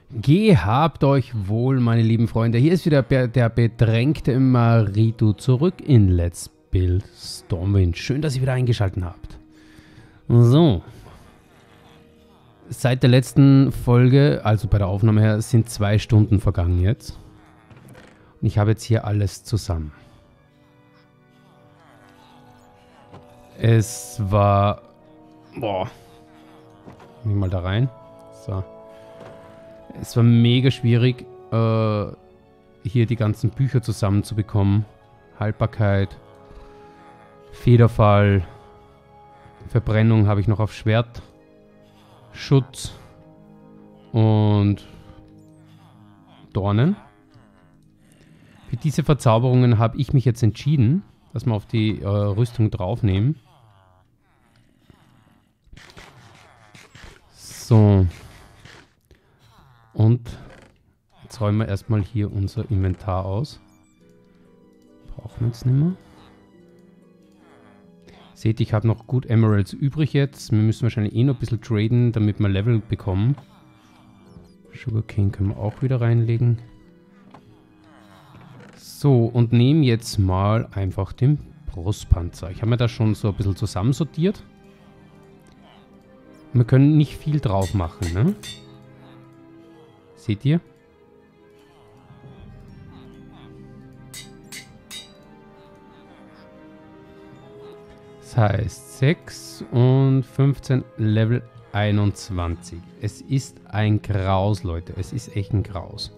Gehabt euch wohl, meine lieben Freunde. Hier ist wieder der bedrängte Marito zurück in Let's Build Stormwind. Schön, dass ihr wieder eingeschaltet habt. So. Seit der letzten Folge, also bei der Aufnahme her, sind 2 Stunden vergangen jetzt. Und ich habe jetzt hier alles zusammen. Es war... Boah. Nehmen wir mal da rein. So. Es war mega schwierig, hier die ganzen Bücher zusammenzubekommen. Haltbarkeit, Federfall, Verbrennung habe ich noch auf Schwert, Schutz und Dornen. Für diese Verzauberungen habe ich mich jetzt entschieden, dass wir auf die Rüstung draufnehmen. So. Und jetzt räumen wir erstmal hier unser Inventar aus. Brauchen wir jetzt nicht mehr. Seht, ich habe noch gut Emeralds übrig jetzt. Wir müssen wahrscheinlich noch ein bisschen traden, damit wir Level bekommen. Sugarcane können wir auch wieder reinlegen. So, und nehmen jetzt mal einfach den Brustpanzer. Ich habe mir das schon so ein bisschen zusammensortiert. Wir können nicht viel drauf machen, ne? Seht ihr? Das heißt 6 und 15 Level 21. Es ist ein Graus, Leute. Es ist echt ein Graus.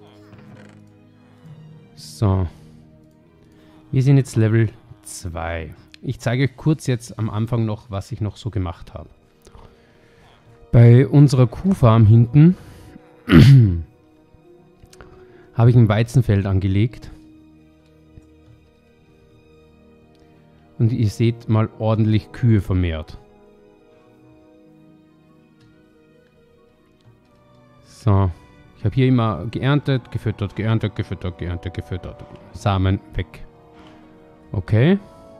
So. Wir sind jetzt Level 2. Ich zeige euch kurz jetzt am Anfang noch, was ich noch so gemacht habe. Bei unserer Kuhfarm hinten habe ich ein Weizenfeld angelegt. Und ihr seht mal ordentlich Kühe vermehrt. So. Ich habe hier immer geerntet, gefüttert, geerntet, gefüttert, geerntet, gefüttert. Samen weg. Okay.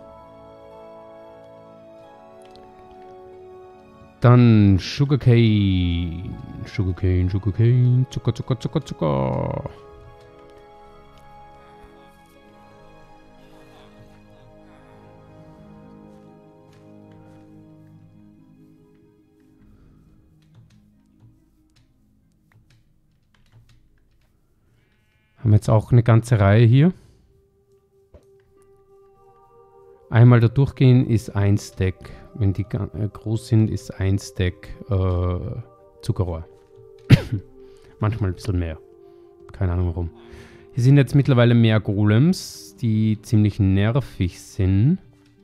Dann Sugarcane. Sugarcane, Sugarcane. Zucker, Zucker, Zucker, Zucker. Haben wir jetzt auch eine ganze Reihe hier. Einmal da durchgehen ist 1 Stack. Wenn die groß sind, ist 1 Stack Zuckerrohr. Manchmal ein bisschen mehr. Keine Ahnung warum. Hier sind jetzt mittlerweile mehr Golems, die ziemlich nervig sind.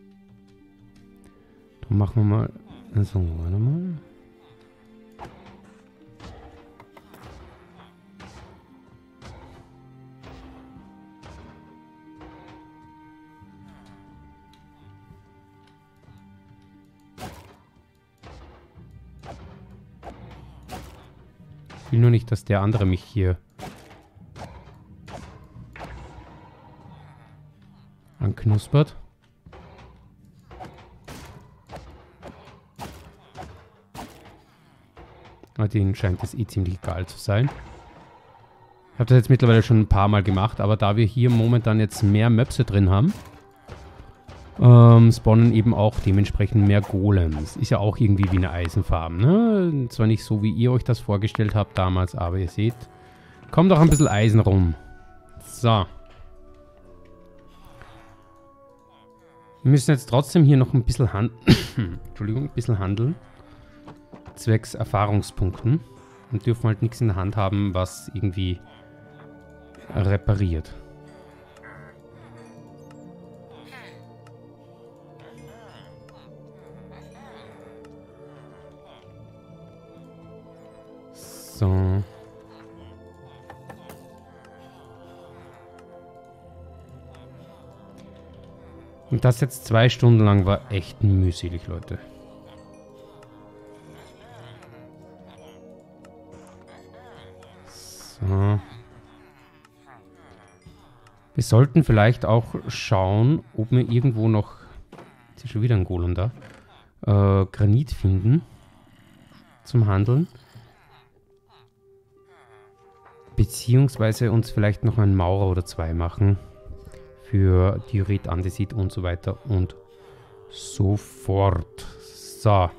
Dann machen wir mal... Also, warte mal. Ich will nur nicht, dass der andere mich hier anknuspert. Aber denen scheint es eh ziemlich egal zu sein. Ich habe das jetzt mittlerweile schon ein paar Mal gemacht, aber da wir hier momentan jetzt mehr Möpse drin haben, spawnen eben auch dementsprechend mehr Golems. Ist ja auch irgendwie wie eine Eisenfarm, ne? Zwar nicht so, wie ihr euch das vorgestellt habt damals, aber ihr seht, kommt auch ein bisschen Eisen rum. So. Wir müssen jetzt trotzdem hier noch ein bisschen Entschuldigung, ein bisschen handeln. Zwecks Erfahrungspunkten. Und dürfen halt nichts in der Hand haben, was irgendwie repariert. So. Und das jetzt 2 Stunden lang war echt mühselig, Leute. So. Wir sollten vielleicht auch schauen, ob wir irgendwo noch... Jetzt ist schon wieder ein Golem da. Granit finden. Zum Handeln. Beziehungsweise uns vielleicht noch einen Maurer oder zwei machen. Für Diorit, Andesit und so weiter und so fort. So.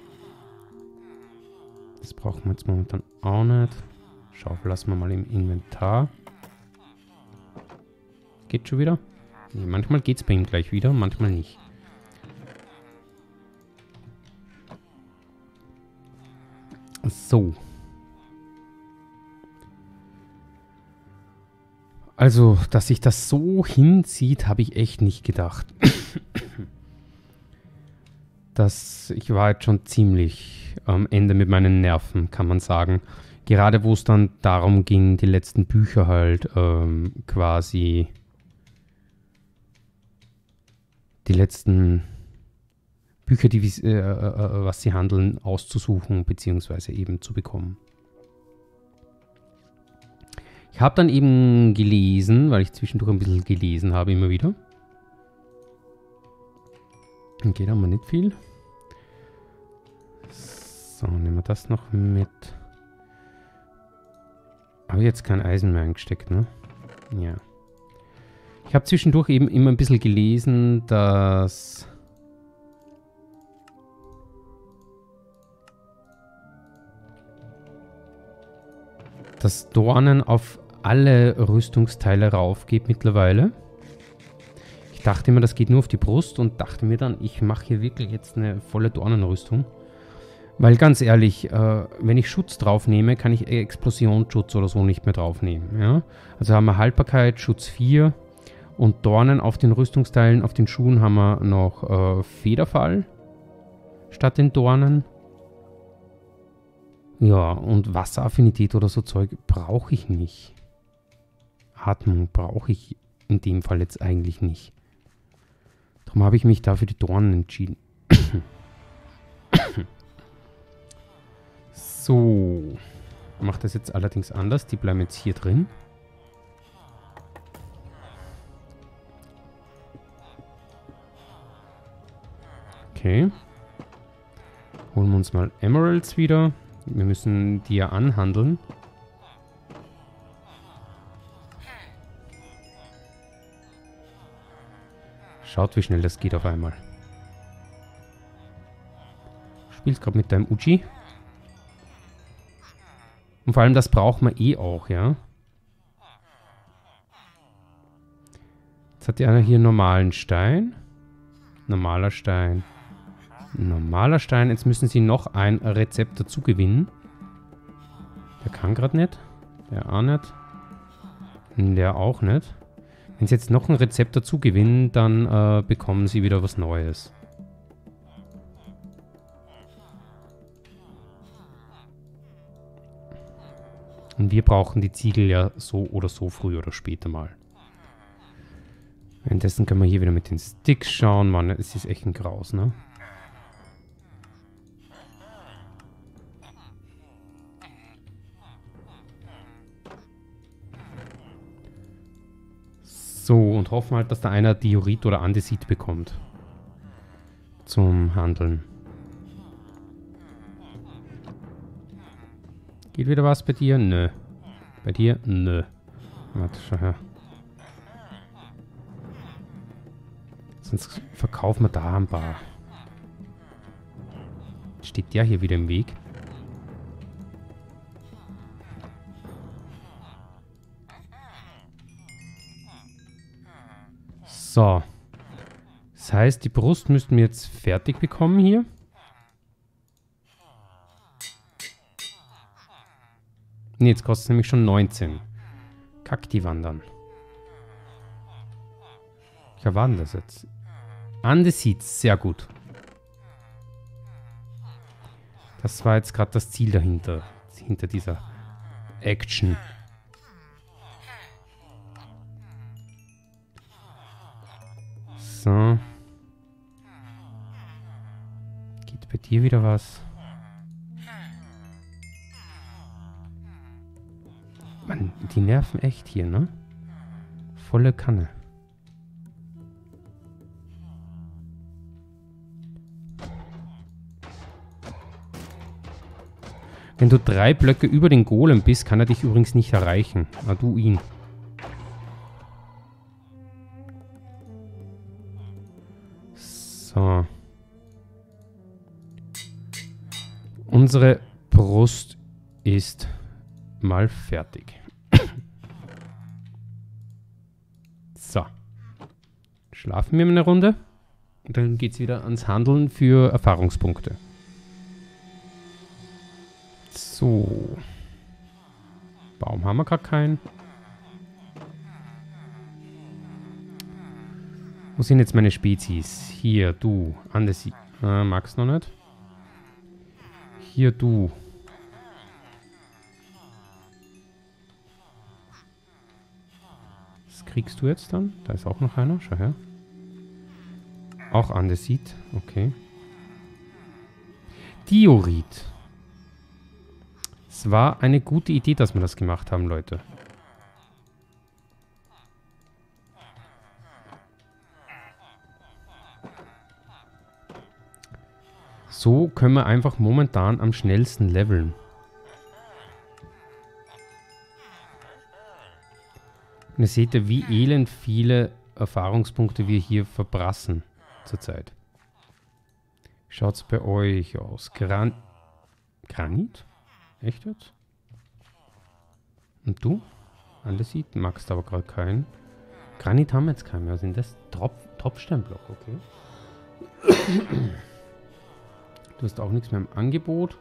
Das brauchen wir jetzt momentan auch nicht. Schaufel lassen wir mal im Inventar. Geht schon wieder? Nee, manchmal geht es bei ihm gleich wieder, manchmal nicht. So. Also, dass sich das so hinzieht, habe ich echt nicht gedacht. Ich war jetzt schon ziemlich am Ende mit meinen Nerven, kann man sagen. Gerade wo es dann darum ging, die letzten Bücher halt quasi... Die letzten Bücher, die was sie handeln, auszusuchen bzw. eben zu bekommen. Ich habe dann eben gelesen, weil ich zwischendurch ein bisschen gelesen habe, immer wieder. Okay, da haben wir nicht viel. So, nehmen wir das noch mit. Habe ich jetzt kein Eisen mehr eingesteckt, ne? Ja. Ich habe zwischendurch eben immer ein bisschen gelesen, dass Dornen auf alle Rüstungsteile rauf geht mittlerweile. Ich dachte immer, das geht nur auf die Brust und dachte mir dann, ich mache hier wirklich jetzt eine volle Dornenrüstung. Weil ganz ehrlich, wenn ich Schutz drauf nehme, kann ich Explosionsschutz oder so nicht mehr draufnehmen. Ja? Also haben wir Haltbarkeit, Schutz 4 und Dornen auf den Rüstungsteilen. Auf den Schuhen haben wir noch Federfall statt den Dornen. Ja, und Wasseraffinität oder so Zeug brauche ich nicht. Atmung brauche ich in dem Fall jetzt eigentlich nicht. Darum habe ich mich da für die Dornen entschieden. So. Ich mache das jetzt allerdings anders. Die bleiben jetzt hier drin. Okay. Holen wir uns mal Emeralds wieder. Wir müssen die ja anhandeln. Schaut, wie schnell das geht auf einmal. Du spielst gerade mit deinem Uchi. Und vor allem, das braucht man eh auch, ja. Jetzt hat die einer hier normalen Stein. Normaler Stein. Normaler Stein. Jetzt müssen sie noch ein Rezept dazu gewinnen. Der kann gerade nicht. Der auch nicht. Der auch nicht. Wenn sie jetzt noch ein Rezept dazu gewinnen, dann bekommen sie wieder was Neues. Und wir brauchen die Ziegel ja so oder so früher oder später mal. Währenddessen können wir hier wieder mit den Sticks schauen. Mann, es ist echt ein Graus, ne? So, und hoffen halt, dass da einer Diorit oder Andesit bekommt. Zum Handeln. Geht wieder was bei dir? Nö. Bei dir? Nö. Warte, schau her. Sonst verkaufen wir da ein paar. Steht der hier wieder im Weg? So. Das heißt, die Brust müssten wir jetzt fertig bekommen hier. Ne, jetzt kostet es nämlich schon 19. Kack, die wandern. Ja, war denn das jetzt? Andesit, sehr gut. Das war jetzt gerade das Ziel dahinter. Hinter dieser Action. So. Geht bei dir wieder was? Mann, die nerven echt hier, ne? Volle Kanne. Wenn du 3 Blöcke über den Golem bist, kann er dich übrigens nicht erreichen. Ah, du ihn. So. Unsere Brust ist mal fertig. So. Schlafen wir eine Runde. Und dann geht es wieder ans Handeln für Erfahrungspunkte. So. Baum haben wir gerade keinen. Wo sind jetzt meine Spezies? Hier, du. Andesi. Magst noch nicht. Hier, du. Was kriegst du jetzt dann? Da ist auch noch einer. Schau her. Auch Andesit. Okay. Diorit. Es war eine gute Idee, dass wir das gemacht haben, Leute. So können wir einfach momentan am schnellsten leveln. Und ihr seht ja, wie elend viele Erfahrungspunkte wir hier verbrassen zurzeit. Schaut es bei euch aus? Granit? Echt jetzt? Und du? Andesit? Magst aber gerade keinen. Granit haben wir jetzt keinen mehr. Sind das Tropfsteinblock, okay? Du hast auch nichts mehr im Angebot.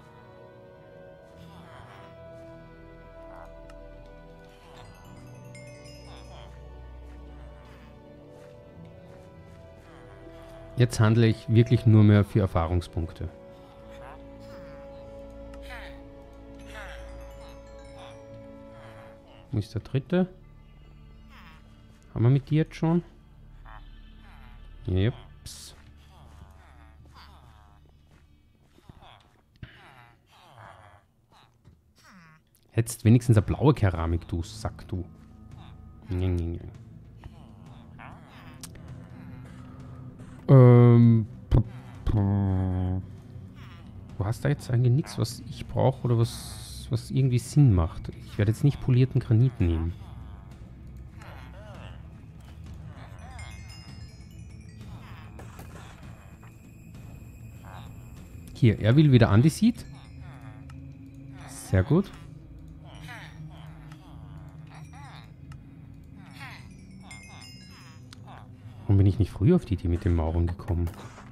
Jetzt handle ich wirklich nur mehr für Erfahrungspunkte. Wo ist der dritte? Haben wir mit dir jetzt schon? Jeps. Hättest wenigstens eine blaue Keramik, du Sack, du. Du hast da jetzt eigentlich nichts, was ich brauche oder was irgendwie Sinn macht. Ich werde jetzt nicht polierten Granit nehmen. Hier, er will wieder Andesit. Sehr gut. Warum bin ich nicht früher auf die Idee mit den Mauern gekommen?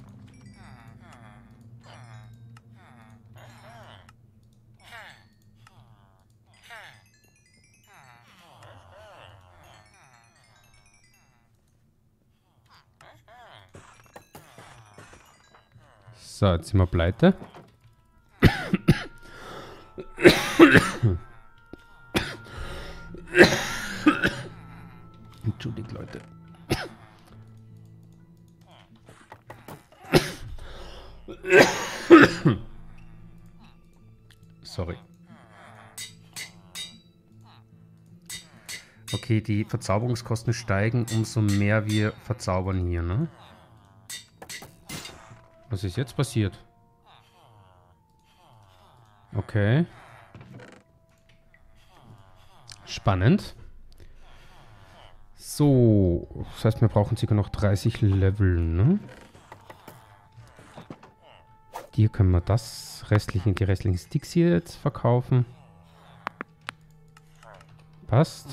So, jetzt sind wir pleite. Entschuldigt, Leute. Sorry. Okay, die Verzauberungskosten steigen, umso mehr wir verzaubern hier, ne? Was ist jetzt passiert? Okay. Spannend. So, das heißt, wir brauchen ca. noch 30 Level, ne? Hier können wir die restlichen Sticks hier jetzt verkaufen. Passt.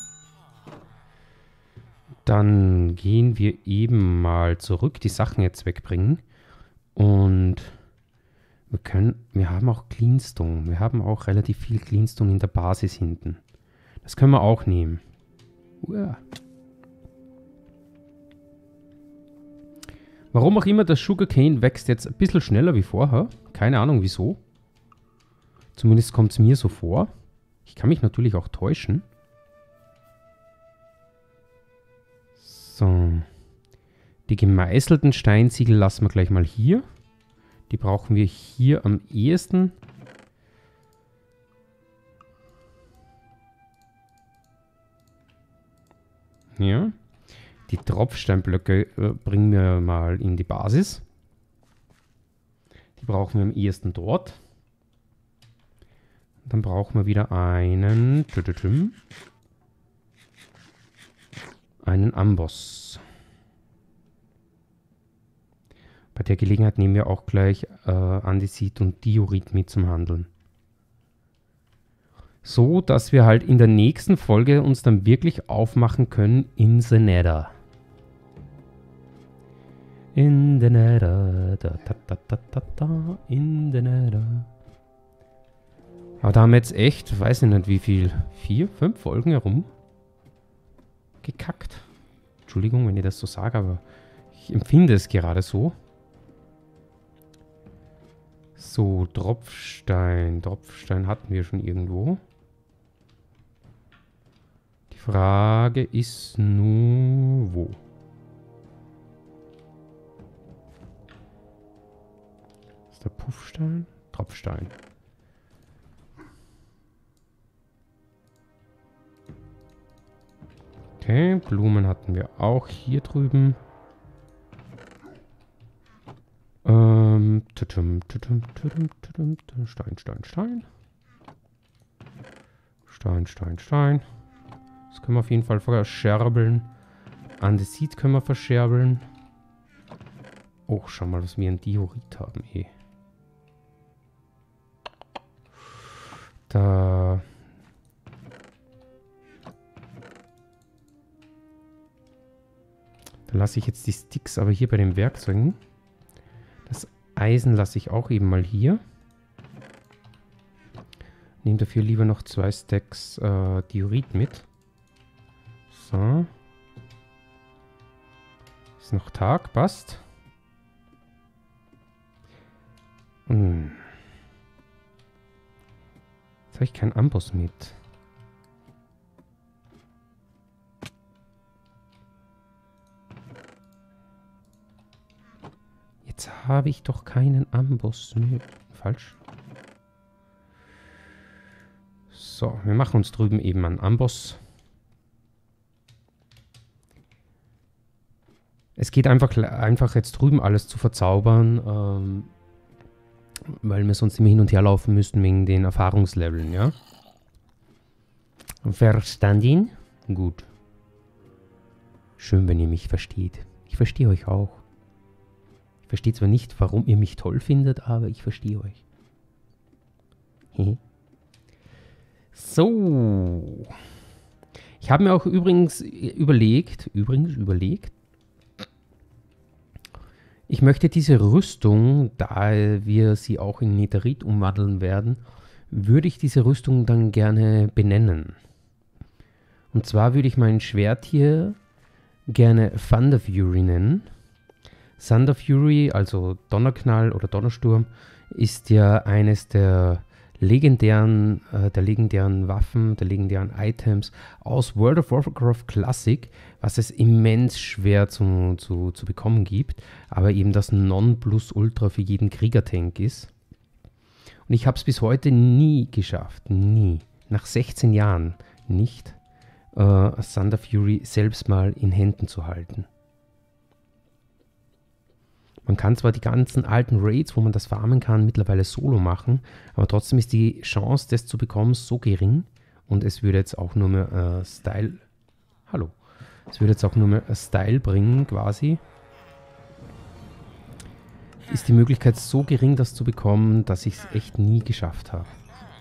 Dann gehen wir eben mal zurück, die Sachen jetzt wegbringen. Und wir haben auch Cleanstone. Wir haben auch relativ viel Cleanstone in der Basis hinten. Das können wir auch nehmen. Uah. Warum auch immer, das Sugarcane wächst jetzt ein bisschen schneller wie vorher. Keine Ahnung wieso. Zumindest kommt es mir so vor. Ich kann mich natürlich auch täuschen. So. Die gemeißelten Steinziegel lassen wir gleich mal hier. Die brauchen wir hier am ehesten. Ja. Die Tropfsteinblöcke bringen wir mal in die Basis. Die brauchen wir am ehesten dort. Dann brauchen wir wieder einen Amboss. Bei der Gelegenheit nehmen wir auch gleich Andesit und Diorit mit zum Handeln. So, dass wir halt in der nächsten Folge uns dann wirklich aufmachen können in the Nether. In the Nether, in the Nether. Aber da haben wir jetzt echt, weiß ich nicht wie viel, 4, 5 Folgen herum gekackt. Entschuldigung, wenn ich das so sage, aber ich empfinde es gerade so. So, Tropfstein. Tropfstein hatten wir schon irgendwo. Die Frage ist nur, wo? Ist der Puffstein? Tropfstein. Okay, Blumen hatten wir auch hier drüben. Stein, Stein, Stein. Stein, Stein, Stein. Das können wir auf jeden Fall verscherbeln. Andesit können wir verscherbeln. Oh, schau mal, was wir an Diorit haben, eh. Da... Dann lasse ich jetzt die Sticks aber hier bei den Werkzeugen. Das Eisen lasse ich auch eben mal hier. Nehme dafür lieber noch 2 Stacks Diorit mit. So. Ist noch Tag, passt. Jetzt habe ich keinen Amboss mit. Jetzt habe ich doch keinen Amboss mit. Falsch. So, wir machen uns drüben eben einen Amboss. Es geht einfach jetzt drüben alles zu verzaubern, weil wir sonst immer hin und her laufen müssten wegen den Erfahrungsleveln, ja? Verstanden? Gut. Schön, wenn ihr mich versteht. Ich verstehe euch auch. Ich verstehe zwar nicht, warum ihr mich toll findet, aber ich verstehe euch. So. Ich habe mir auch übrigens überlegt, ich möchte diese Rüstung, da wir sie auch in Netherite umwandeln werden, würde ich diese Rüstung dann gerne benennen. Und zwar würde ich mein Schwert hier gerne Thunder Fury nennen. Thunder Fury, also Donnerknall oder Donnersturm, ist ja eines der legendären Waffen, der legendären Items aus World of Warcraft Classic, was es immens schwer zu bekommen gibt, aber eben das Nonplusultra für jeden Kriegertank ist. Und ich habe es bis heute nie geschafft, nie, nach 16 Jahren nicht, Thunder Fury selbst mal in Händen zu halten. Man kann zwar die ganzen alten Raids, wo man das farmen kann, mittlerweile solo machen, aber trotzdem ist die Chance, das zu bekommen, so gering. Und es würde jetzt auch nur mehr Style... Hallo. Es würde jetzt auch nur mehr Style bringen, quasi. Ist die Möglichkeit so gering, das zu bekommen, dass ich es echt nie geschafft habe.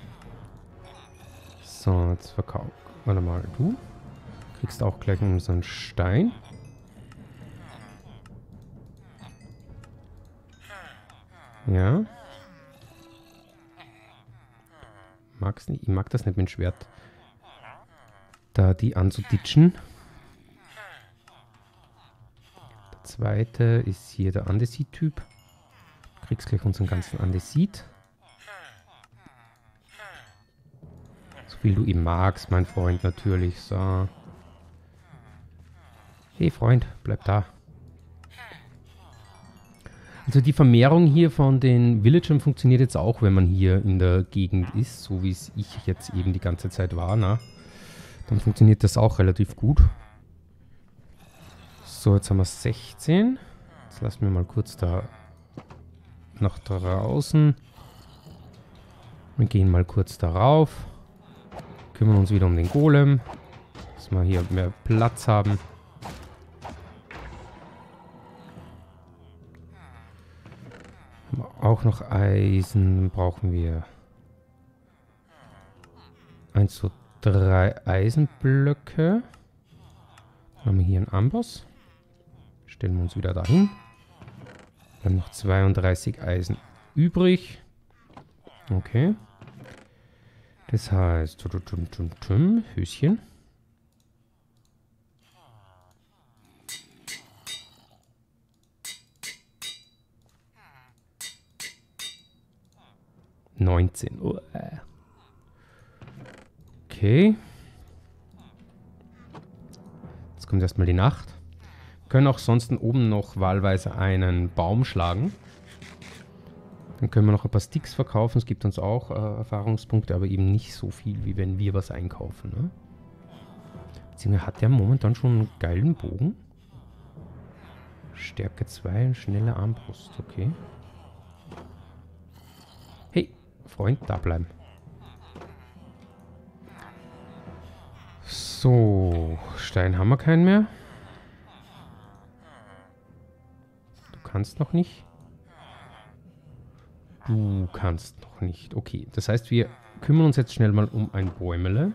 So, jetzt verkaufe... Warte mal, du kriegst auch gleich unseren Stein. Ja. Mag's nicht. Ich mag das nicht mit dem Schwert. Da die anzuditschen. Der zweite ist hier der Andesit-Typ. Du kriegst gleich unseren ganzen Andesit. So viel du eben magst, mein Freund, natürlich. So. Hey Freund, bleib da. Also die Vermehrung hier von den Villagern funktioniert jetzt auch, wenn man hier in der Gegend ist, so wie es ich jetzt eben die ganze Zeit war. Na? Dann funktioniert das auch relativ gut. So, jetzt haben wir 16. Jetzt lassen wir mal kurz da nach draußen. Wir gehen mal kurz darauf. Kümmern uns wieder um den Golem. Dass wir hier mehr Platz haben. Haben wir auch noch Eisen. Brauchen wir 1, 2, 3 Eisenblöcke. Dann haben wir hier einen Amboss. Stellen wir uns wieder dahin. Wir haben noch 32 Eisen übrig. Okay. Das heißt, Höschen. Okay. Jetzt kommt erstmal die Nacht. Wir können auch sonst oben noch wahlweise einen Baum schlagen. Dann können wir noch ein paar Sticks verkaufen. Es gibt uns auch Erfahrungspunkte, aber eben nicht so viel, wie wenn wir was einkaufen. Ne? Beziehungsweise hat der momentan schon einen geilen Bogen. Stärke 2 und schnelle Armbrust. Okay. Hey, Freund, da bleiben. So, Stein haben wir keinen mehr. Du kannst noch nicht. Du kannst noch nicht. Okay, das heißt, wir kümmern uns jetzt schnell mal um ein Bäumele.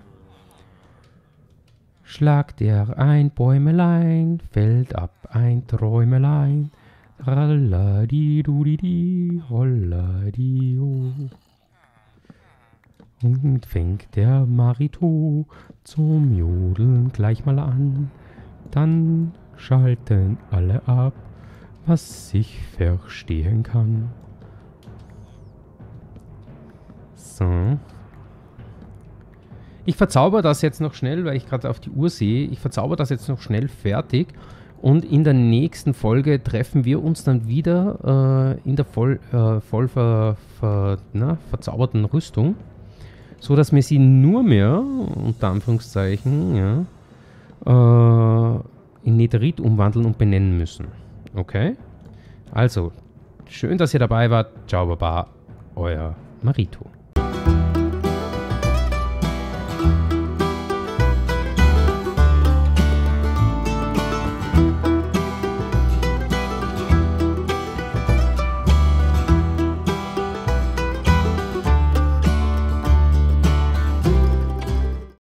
Schlagt er ein Bäumelein, fällt ab ein Träumelein. Ralladi-du-di-di, holladi-o. Und fängt der Marito zum Jodeln gleich mal an. Dann schalten alle ab, was ich verstehen kann. So. Ich verzauber das jetzt noch schnell, weil ich gerade auf die Uhr sehe. Ich verzauber das jetzt noch schnell fertig. Und in der nächsten Folge treffen wir uns dann wieder in der verzauberten Rüstung. So dass wir sie nur mehr, unter Anführungszeichen, ja, in Netherite umwandeln und benennen müssen. Okay? Also, schön, dass ihr dabei wart. Ciao, Baba, euer Marito.